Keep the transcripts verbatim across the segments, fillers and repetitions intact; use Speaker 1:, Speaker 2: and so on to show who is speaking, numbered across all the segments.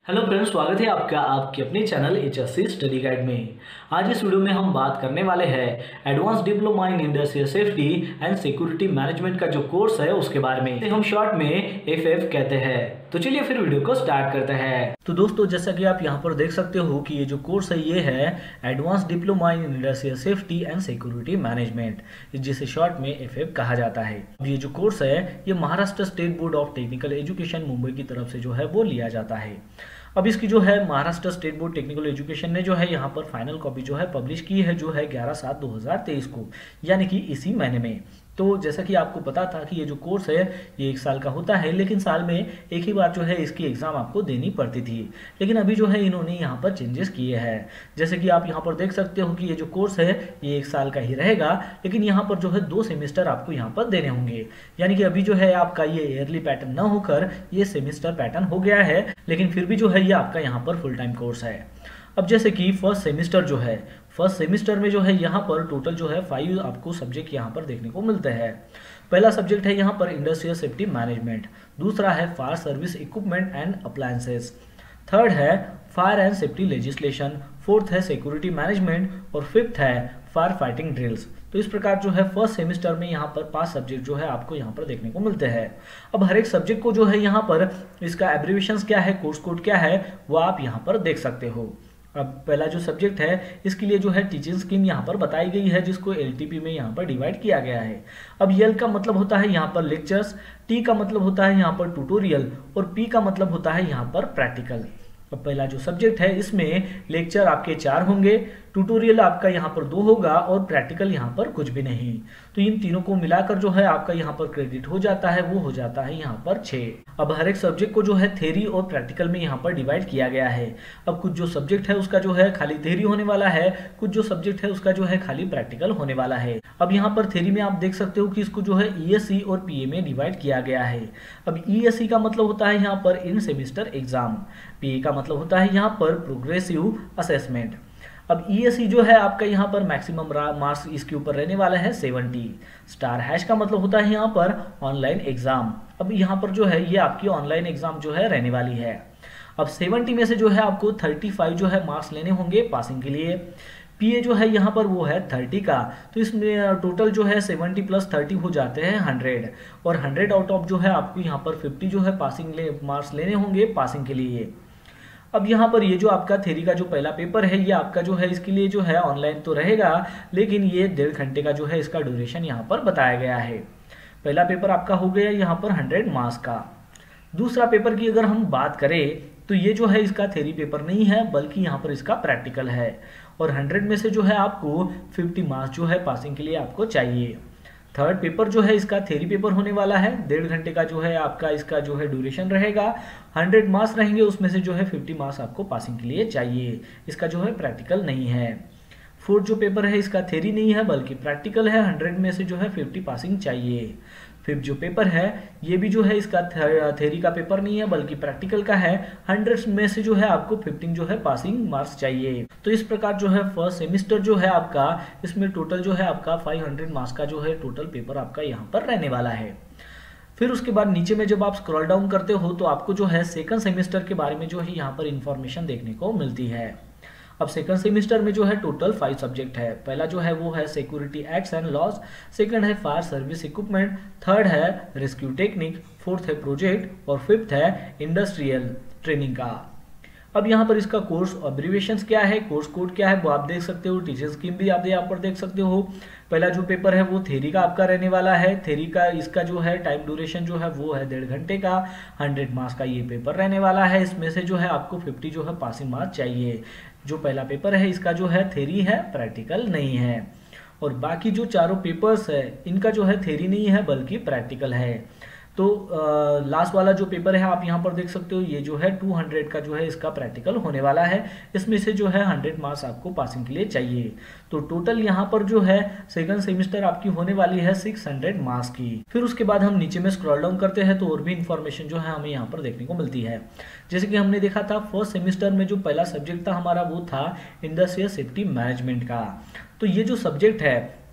Speaker 1: Hello friends, स्वागत है आपका आपके अपने channel H S C study guide में। आज इस वीडियो में हम बात करने वाले हैं advance diploma in industrial safety and security management का जो कोर्स है उसके बारे में, इसे हम शॉर्ट में एफ एफ कहते हैं। तो चलिए फिर वीडियो को स्टार्ट करते हैं। तो दोस्तों, जैसा कि आप यहाँ पर देख सकते हो कि ये जो कोर्स है ये है advance diploma in industrial safety and security management, जिसे शॉर्ट में एफ एफ कहा जाता है। अब ये जो कोर्स है ये Maharashtra state board of technical education Mumbai की तरफ से जो है वो लिया जाता है। अब इसकी जो है Maharashtra state board technical education ने जो है यहाँ पर फाइनल कॉपी जो है पब्लिश की है, जो है ग्यारह सात दो हज़ार तेईस को, यानी कि इसी महीने में। तो जैसा कि आपको पता था कि ये जो कोर्स है ये एक साल का होता है, लेकिन साल में एक ही बार जो है इसकी एग्ज़ाम आपको देनी पड़ती थी। लेकिन अभी जो है इन्होंने यहाँ पर चेंजेस किए हैं। जैसे कि आप यहाँ पर देख सकते हो कि ये जो कोर्स है ये एक साल का ही रहेगा, लेकिन यहाँ पर जो है दो सेमेस्टर आपको यहाँ पर देने होंगे। यानी कि अभी जो है आपका ये ईयरली पैटर्न न होकर ये सेमेस्टर पैटर्न हो गया है, लेकिन फिर भी जो है ये आपका यहाँ पर फुल टाइम कोर्स है। अब जैसे कि फर्स्ट सेमेस्टर जो है फर्स्ट सेमेस्टर में जो है यहाँ पर टोटल जो है फाइव आपको सब्जेक्ट यहाँ पर देखने को मिलते हैं। पहला सब्जेक्ट है यहाँ पर इंडस्ट्रियल सेफ्टी मैनेजमेंट, दूसरा है fire service equipment and appliances, third है fire and safety legislation, fourth है सिक्योरिटी मैनेजमेंट और फिफ्थ है फायर फाइटिंग ड्रिल्स। तो इस प्रकार जो है फर्स्ट सेमेस्टर में यहाँ पर पांच सब्जेक्ट जो है आपको यहाँ पर देखने को मिलते हैं। अब हर एक सब्जेक्ट को जो है यहाँ पर इसका एब्रीविएशंस क्या है, कोर्स कोड क्या है, वो आप यहाँ पर देख सकते हो। अब पहला जो सब्जेक्ट है इसके लिए जो है टीचिंग स्कीम यहाँ पर बताई गई है, जिसको एल टी पी में यहाँ पर डिवाइड किया गया है। अब एल का मतलब होता है यहाँ पर लेक्चर्स, टी का मतलब होता है यहाँ पर ट्यूटोरियल और पी का मतलब होता है यहाँ पर प्रैक्टिकल। अब पहला जो सब्जेक्ट है इसमें लेक्चर आपके चार होंगे, ट्यूटोरियल आपका यहाँ पर दो होगा और प्रैक्टिकल यहाँ पर कुछ भी नहीं। तो इन तीनों को मिलाकर जो है आपका यहाँ पर क्रेडिट हो जाता है, वो हो जाता है यहाँ पर छः। अब हर एक सब्जेक्ट को जो है थ्योरी और प्रैक्टिकल में यहाँ पर डिवाइड किया गया है। अब कुछ जो सब्जेक्ट है उसका जो है खाली थ्योरी होने वाला है, कुछ जो सब्जेक्ट है उसका जो है खाली प्रैक्टिकल होने वाला है। अब यहाँ पर थ्योरी में आप देख सकते हो कि इसको जो है ई एस सी और पी ए में डिवाइड किया गया है। अब ई एस सी का मतलब होता है यहाँ पर in semester exam, P A का मतलब होता है यहाँ पर प्रोग्रेसिव असेसमेंट। अब ई एस सी जो है आपका यहाँ पर मैक्सिमम मार्क्स इसके ऊपर रहने वाला है सत्तर। स्टार हैश का मतलब होता है यहाँ पर ऑनलाइन एग्जाम। अब यहाँ पर जो है ये आपकी ऑनलाइन एग्जाम जो है रहने वाली है। अब सत्तर में से जो है आपको पैंतीस जो है मार्क्स लेने होंगे पासिंग के लिए। पी ए जो है यहाँ पर वो है तीस का, तो इसमें टोटल जो है सत्तर प्लस तीस हो जाते हैं सौ, और सौ आउट ऑफ जो है आपको यहाँ पर पचास जो है पासिंग ले मार्क्स लेने होंगे पासिंग के लिए। अब यहाँ पर ये जो आपका थ्योरी का जो पहला पेपर है ये आपका जो है इसके लिए जो है ऑनलाइन तो रहेगा, लेकिन ये डेढ़ घंटे का जो है इसका ड्यूरेशन यहाँ पर बताया गया है। पहला पेपर आपका हो गया यहाँ पर सौ मार्क्स का। दूसरा पेपर की अगर हम बात करें तो ये जो है इसका थ्योरी पेपर नहीं है, बल्कि यहाँ पर इसका प्रैक्टिकल है, और सौ में से जो है आपको पचास मार्क्स जो है पासिंग के लिए आपको चाहिए। थर्ड पेपर जो है इसका थ्योरी पेपर होने वाला है, डेढ़ घंटे का जो है आपका इसका जो है ड्यूरेशन रहेगा, सौ मार्क्स रहेंगे, उसमें से जो है पचास मार्क्स आपको पासिंग के लिए चाहिए। इसका जो है प्रैक्टिकल नहीं है। फोर्थ जो पेपर है इसका थ्योरी नहीं है बल्कि प्रैक्टिकल है, सौ में से जो है पचास पासिंग चाहिए। फिफ्थ जो पेपर है ये भी जो है इसका थ्योरी का पेपर नहीं है बल्कि प्रैक्टिकल का है, सौ में से जो है आपको पंद्रह जो है पासिंग मार्क्स चाहिए। तो इस प्रकार जो है फर्स्ट सेमेस्टर जो है आपका इसमें टोटल जो है आपका पाँच सौ मार्क्स का जो है टोटल पेपर आपका यहाँ पर रहने वाला है। फिर उसके बाद नीचे में जब आप स्क्रॉल डाउन करते हो तो आपको जो है सेकंड सेमेस्टर के बारे में जो है यहाँ पर इंफॉर्मेशन देखने को मिलती है। अब सेकंड सेमेस्टर में जो है टोटल फाइव सब्जेक्ट है। पहला जो है वो है security acts and laws, second है फायर सर्विस इक्विपमेंट, थर्ड है रेस्क्यू टेक्निक, फोर्थ है प्रोजेक्ट और फिफ्थ है इंडस्ट्रियल ट्रेनिंग का। अब यहाँ पर इसका कोर्स अब्रीविएशंस क्या है, कोर्स कोड क्या है वो आप देख सकते हो, टीचर स्कीम भी आप यहाँ पर देख सकते हो। पहला जो पेपर है वो थ्योरी का आपका रहने वाला है। थ्योरी का इसका जो है टाइम ड्यूरेशन जो है वो है डेढ़ घंटे का, सौ मार्क्स का ये पेपर रहने वाला है। इसमें से जो है आपको पचास जो है पासिंग मार्क्स चाहिए। जो पहला पेपर है इसका जो है थ्योरी है, प्रैक्टिकल नहीं है। और बाकी जो चारों पेपर्स है इनका जो है थ्योरी नहीं है बल्कि प्रैक्टिकल है। तो लास्ट वाला जो पेपर है आप यहाँ पर देख सकते हो, ये जो है दो सौ का जो है इसका प्रैक्टिकल होने वाला है। इसमें से जो है सौ मार्क्स आपको पासिंग के लिए चाहिए। तो टोटल यहाँ पर जो है सेकंड सेमेस्टर आपकी होने वाली है छह सौ मार्क्स की। फिर उसके बाद हम नीचे में स्क्रॉल डाउन करते हैं तो और भी इंफॉर्मेशन जो है हमें यहाँ पर देखने को मिलती है। जैसे कि हमने देखा था फर्स्ट सेमेस्टर में जो पहला सब्जेक्ट था हमारा वो था इंडस्ट्रियल सेफ्टी मैनेजमेंट का। तो ये जो सब्जेक्ट है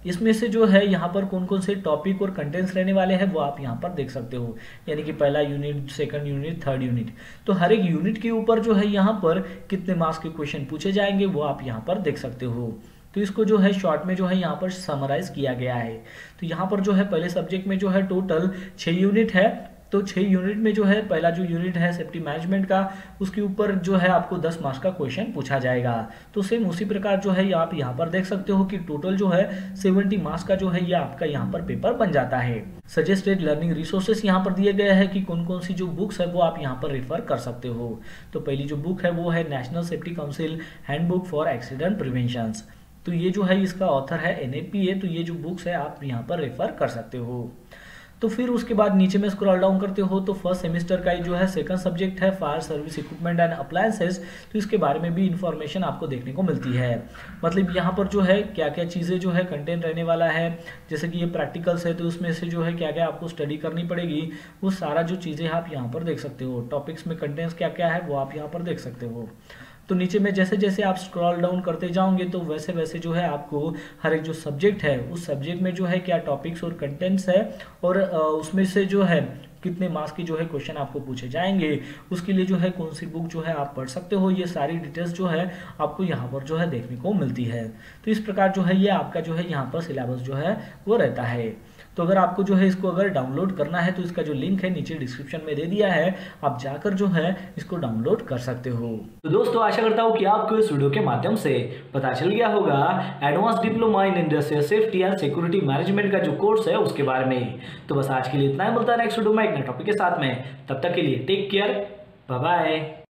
Speaker 1: इसमें से जो है यहाँ पर कौन कौन से टॉपिक और कंटेंट्स रहने वाले हैं वो आप यहाँ पर देख सकते हो, यानी कि पहला unit, second unit, third unit. तो हर एक यूनिट के ऊपर जो है यहाँ पर कितने मार्क्स के क्वेश्चन पूछे जाएंगे वो आप यहाँ पर देख सकते हो। तो इसको जो है शॉर्ट में जो है यहाँ पर समराइज किया गया है। तो यहाँ पर जो है पहले सब्जेक्ट में जो है टोटल छः यूनिट है। तो छः यूनिट में जो है पहला जो यूनिट है सेफ्टी मैनेजमेंट का, उसके ऊपर जो है आपको दस मार्क्स का क्वेश्चन पूछा जाएगा। तो सेम उसी प्रकार जो है आप यहाँ पर देख सकते हो कि टोटल जो है सत्तर मार्क्स का जो है ये आपका यहाँ पर पेपर बन जाता है। सजेस्टेड लर्निंग रिसोर्सेस यहाँ पर दिए गए हैं कि कौन कौन सी जो बुक्स है वो आप यहाँ पर रेफर कर सकते हो। तो पहली जो बुक है वो है national safety council handbook for accident prevention. तो ये जो है इसका ऑथर है एन ए पी ए। तो ये जो बुक्स है आप यहाँ पर रेफर कर सकते हो। तो फिर उसके बाद नीचे में स्क्रॉल डाउन करते हो तो फर्स्ट सेमेस्टर का जो है सेकंड सब्जेक्ट है fire service equipment and appliances. तो इसके बारे में भी इंफॉर्मेशन आपको देखने को मिलती है। मतलब यहाँ पर जो है क्या क्या चीज़ें जो है कंटेंट रहने वाला है, जैसे कि ये प्रैक्टिकल्स है तो उसमें से जो है क्या क्या आपको स्टडी करनी पड़ेगी, वो सारा जो चीज़ें आप यहाँ पर देख सकते हो। टॉपिक्स में कंटेंट्स क्या क्या है वो आप यहाँ पर देख सकते हो। तो नीचे में जैसे जैसे आप स्क्रॉल डाउन करते जाओगे तो वैसे वैसे जो है आपको हर एक जो सब्जेक्ट है उस सब्जेक्ट में जो है क्या टॉपिक्स और कंटेंट्स है और उसमें से जो है कितने मार्क्स की जो है क्वेश्चन आपको पूछे जाएंगे, उसके लिए जो है कौन सी बुक जो है आप पढ़ सकते हो, ये सारी डिटेल्स जो है आपको यहाँ पर जो है देखने को मिलती है। तो इस प्रकार जो है ये आपका जो है यहाँ पर सिलेबस जो है वो रहता है। तो अगर आपको जो है इसको अगर डाउनलोड करना है तो इसका जो लिंक है नीचे डिस्क्रिप्शन में दे दिया है, आप जाकर जो है इसको डाउनलोड कर सकते हो। तो दोस्तों आशा करता हूँ कि आपको इस वीडियो के माध्यम से पता चल गया होगा advance diploma in industrial safety and security management का जो कोर्स है उसके बारे में। तो बस आज के लिए इतना ही, मिलता है नेक्स्ट वीडियो में एक नए टॉपिक के साथ में। तब तक के लिए टेक केयर, बाय बाय।